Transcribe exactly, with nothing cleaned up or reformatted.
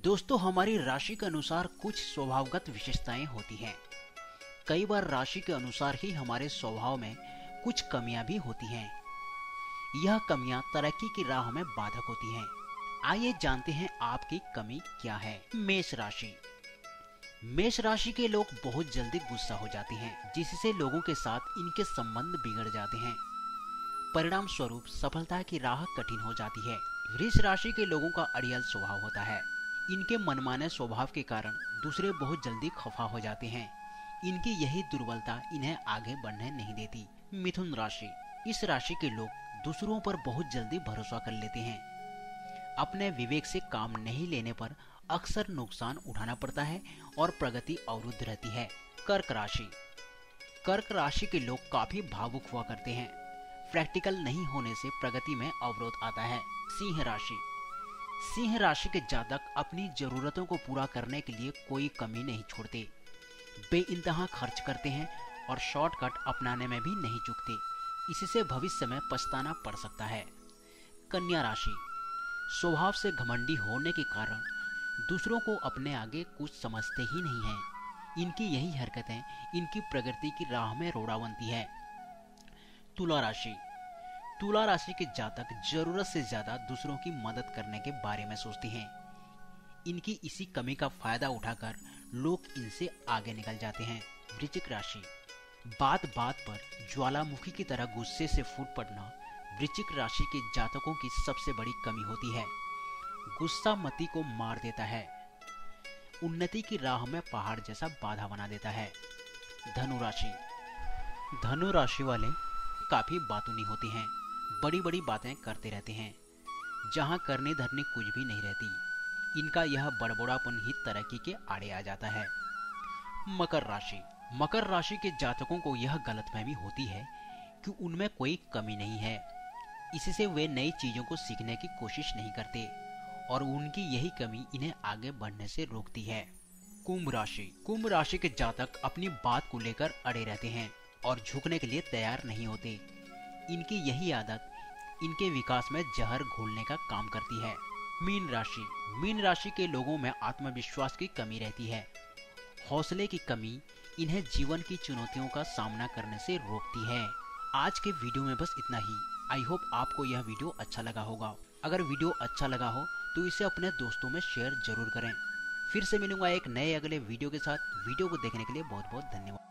दोस्तों, हमारी राशि के अनुसार कुछ स्वभावगत विशेषताएं होती हैं। कई बार राशि के अनुसार ही हमारे स्वभाव में कुछ कमियां भी होती हैं। यह कमियां तरक्की की राह में बाधक होती हैं। आइए जानते हैं आपकी कमी क्या है। मेष राशि। मेष राशि के लोग बहुत जल्दी गुस्सा हो जाते हैं, जिससे लोगों के साथ इनके संबंध बिगड़ जाते हैं। परिणाम स्वरूप सफलता की राह कठिन हो जाती है। वृष राशि के लोगों का अड़ियल स्वभाव होता है। इनके मनमाने स्वभाव के कारण दूसरे बहुत जल्दी खफा हो जाते हैं। इनकी यही दुर्बलता इन्हें आगे बढ़ने नहीं देती। मिथुन राशि। इस राशि के लोग दूसरों पर बहुत जल्दी भरोसा कर लेते हैं। अपने विवेक से काम नहीं लेने पर अक्सर नुकसान उठाना पड़ता है और प्रगति अवरुद्ध रहती है। कर्क राशि। कर्क राशि के लोग काफी भावुक हुआ करते हैं। प्रैक्टिकल नहीं होने से प्रगति में अवरोध आता है। सिंह राशि। सिंह राशि के जातक अपनी जरूरतों को पूरा करने के लिए कोई कमी नहीं छोड़ते। बेइंतहा खर्च करते हैं और शॉर्टकट अपनाने में भी नहीं चूकते। इससे भविष्य में पछताना पड़ सकता है। कन्या राशि। स्वभाव से घमंडी होने के कारण दूसरों को अपने आगे कुछ समझते ही नहीं हैं। इनकी यही हरकतें इनकी प्रगति की राह में रोड़ा बनती है। तुला राशि। तुला राशि के जातक जरूरत से ज्यादा दूसरों की मदद करने के बारे में सोचते हैं। इनकी इसी कमी का फायदा उठाकर लोग इनसे आगे निकल जाते हैं। वृश्चिक राशि। बात बात पर ज्वालामुखी की तरह गुस्से से फूट पड़ना वृश्चिक राशि के जातकों की सबसे बड़ी कमी होती है। गुस्सा मति को मार देता है। उन्नति की राह में पहाड़ जैसा बाधा बना देता है। धनु राशि। धनु राशि वाले काफी बातूनी होते हैं। बड़ी बड़ी बातें करते रहते हैं, जहां करने धरने कुछ भी नहीं रहती। इनका यह बड़बड़ापन ही तरक्की के आड़े आ जाता है। मकर राशि। मकर राशि के जातकों को यह गलतफहमी होती है कि उनमें कोई कमी नहीं है। इससे वे नई चीजों को सीखने की कोशिश नहीं करते और उनकी यही कमी इन्हें आगे बढ़ने से रोकती है। कुंभ राशि। कुंभ राशि के जातक अपनी बात को लेकर अड़े रहते हैं और झुकने के लिए तैयार नहीं होते। इनकी यही आदत इनके विकास में जहर घोलने का काम करती है। मीन राशि। मीन राशि के लोगों में आत्मविश्वास की कमी रहती है। हौसले की कमी इन्हें जीवन की चुनौतियों का सामना करने से रोकती है। आज के वीडियो में बस इतना ही। आई होप आपको यह वीडियो अच्छा लगा होगा। अगर वीडियो अच्छा लगा हो तो इसे अपने दोस्तों में शेयर जरूर करें। फिर से मिलूंगा एक नए अगले वीडियो के साथ। वीडियो को देखने के लिए बहुत बहुत धन्यवाद।